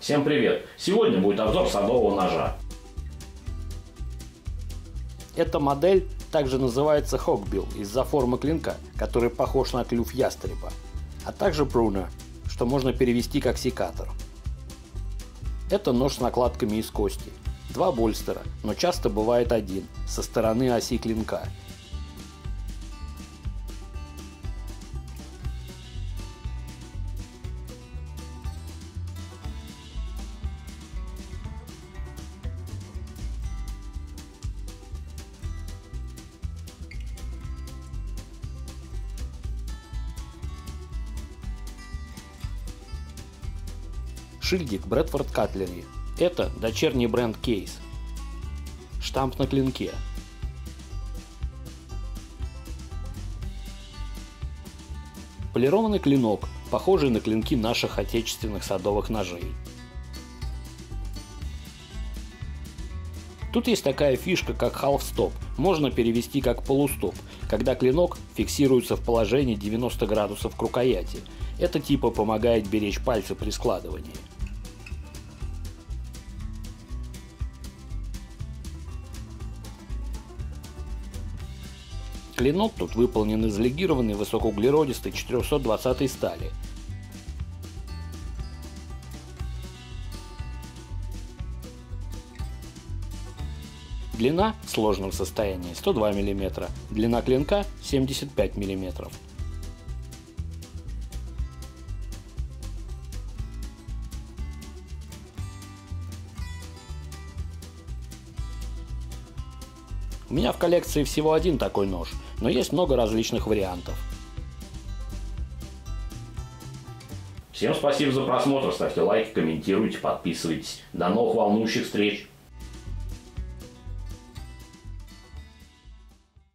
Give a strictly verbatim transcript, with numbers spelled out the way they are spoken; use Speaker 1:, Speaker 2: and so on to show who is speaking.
Speaker 1: Всем привет! Сегодня будет обзор садового ножа.
Speaker 2: Эта модель также называется Hawkbill из-за формы клинка, который похож на клюв ястреба, а также Pruner, что можно перевести как секатор. Это нож с накладками из кости. Два больстера, но часто бывает один, со стороны оси клинка. Шильдик Bradford Cutlery. Это дочерний бренд Case. Штамп на клинке. Полированный клинок, похожий на клинки наших отечественных садовых ножей. Тут есть такая фишка, как half stop, можно перевести как полустоп, когда клинок фиксируется в положении девяносто градусов к рукояти. Это типа помогает беречь пальцы при складывании. Клинок тут выполнен из легированной высокоуглеродистой четыреста двадцатой стали. Длина в сложном состоянии сто два миллиметра, длина клинка семьдесят пять миллиметров. У меня в коллекции всего один такой нож, но есть много различных вариантов.
Speaker 1: Всем спасибо за просмотр, ставьте лайки, комментируйте, подписывайтесь. До новых волнующих встреч!